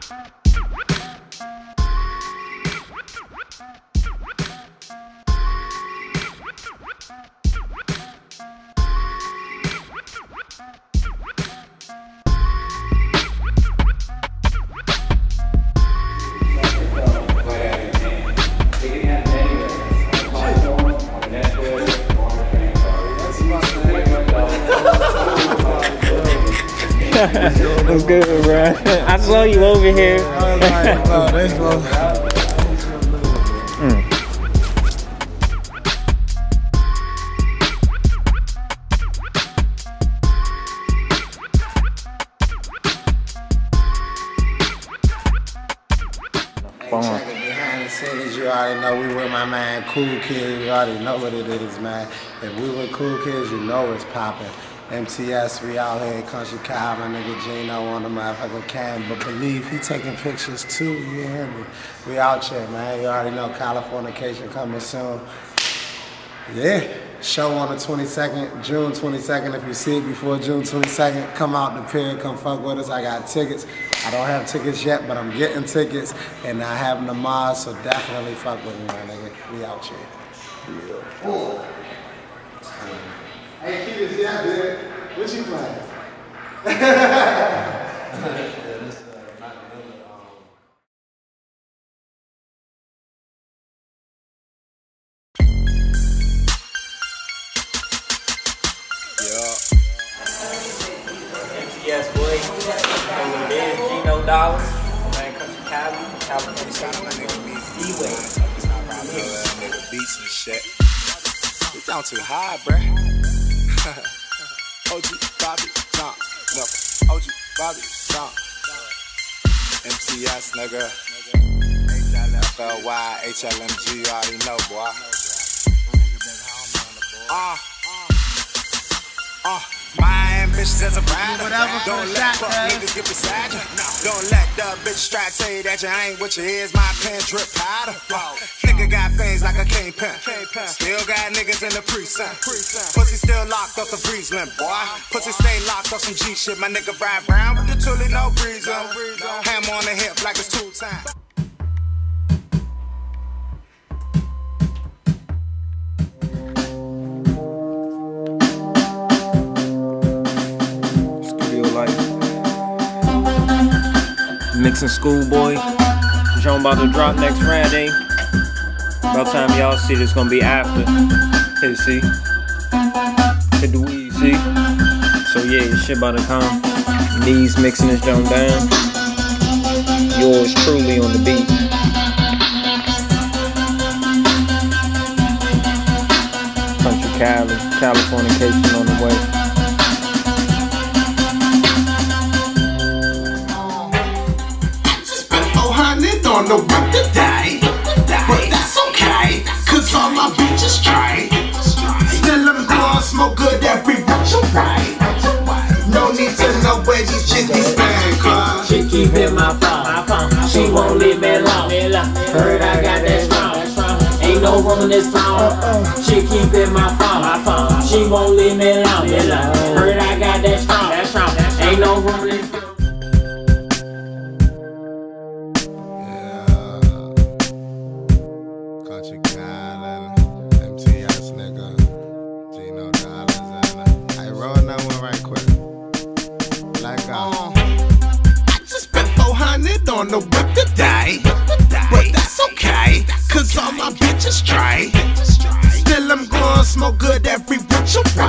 What's good, bro? I saw you over here. Behind the scenes, you already know we with my man Cool Kid. You already know what it is, man. If we with Cool Kids, you know it's popping. MTS, we out here in Kuntry Kali, my nigga Gino on the motherfucker cam, but believe he taking pictures too, you hear me? We out here, man. You already know Californication coming soon. Yeah, show on the 22nd, June 22nd. If you see it before June 22nd, come out the pier, come fuck with us. I got tickets. I don't have tickets yet, but I'm getting tickets, and I have them tomorrow, so definitely fuck with me, my nigga. We out here. Yeah. Hey, kids, yeah, dude. What you playing? BTS, boy. Gino dollars. Man, Kuntry Kali. California. D-Way. Beats and shit. You down too high, bruh. OG, Bobby, John. No, OG, Bobby, John. MTS, nigga. FLY, HLMG, you already know, boy. My ambitions as a rider. Don't let fuck niggas get beside you. Don't let the bitch try to tell you that you ain't what you is. My pen drip powder. Nigga got things like a kingpin. Still got niggas in the precinct. Pussy still locked up the breeze limp, boy. Pussy stay locked up some G shit. My nigga ride round with the tully, no breeze. Ham on the hip like it's 2 times. Mixing Schoolboy. Joan about to drop next Friday. About time y'all see this gonna be after. Hit see. Hit the weed, see. So yeah, this shit about to come. Knees mixing this joint down. Yours truly on the beat. Kuntry Kali, Californication on the way. On the whip today, but that's okay, cause all my bitches straight. Still I'm going smoke good every which way. No need to know where these chickies stand, cause she keep in my phone, she won't leave me alone. Heard I got that strong, ain't no room in this phone. She keep in my phone, she won't leave me alone. Heard I got that strong, ain't no room in this phone. On the whip today, but that's okay, cause all my bitches straight. Still I'm going smoke good every which way.